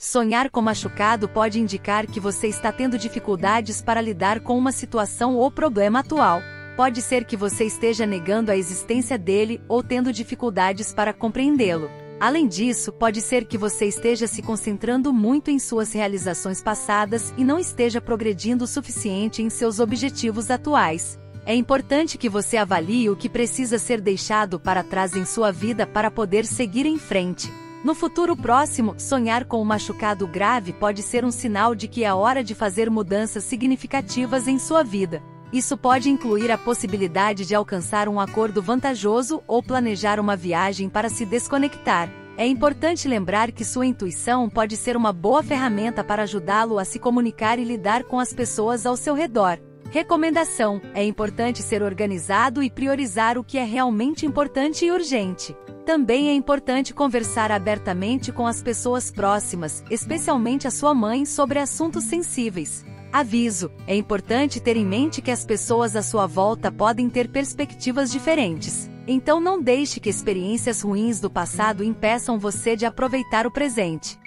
Sonhar com machucado pode indicar que você está tendo dificuldades para lidar com uma situação ou problema atual. Pode ser que você esteja negando a existência dele ou tendo dificuldades para compreendê-lo. Além disso, pode ser que você esteja se concentrando muito em suas realizações passadas e não esteja progredindo o suficiente em seus objetivos atuais. É importante que você avalie o que precisa ser deixado para trás em sua vida para poder seguir em frente. No futuro próximo, sonhar com um machucado grave pode ser um sinal de que é hora de fazer mudanças significativas em sua vida. Isso pode incluir a possibilidade de alcançar um acordo vantajoso ou planejar uma viagem para se desconectar. É importante lembrar que sua intuição pode ser uma boa ferramenta para ajudá-lo a se comunicar e lidar com as pessoas ao seu redor. Recomendação: é importante ser organizado e priorizar o que é realmente importante e urgente. Também é importante conversar abertamente com as pessoas próximas, especialmente a sua mãe, sobre assuntos sensíveis. Aviso: é importante ter em mente que as pessoas à sua volta podem ter perspectivas diferentes. Então não deixe que experiências ruins do passado impeçam você de aproveitar o presente.